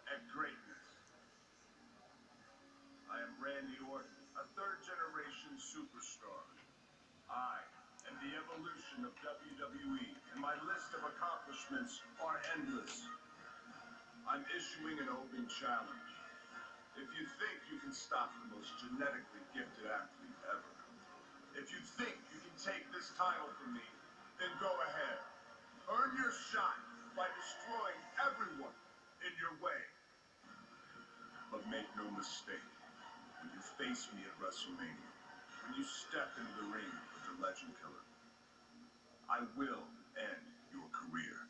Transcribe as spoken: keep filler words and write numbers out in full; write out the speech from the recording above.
at greatness. I am Randy Orton, a third-generation superstar. I am the evolution of W W E, and my list of accomplishments are endless. I'm issuing an open challenge. If you think you can stop the most genetically gifted athlete ever, if you think you can take this title from me, then go ahead. Earn your shot by destroying everyone in your way. But make no mistake, when you face me at WrestleMania, when you step into the ring with the Legend Killer, I will end your career.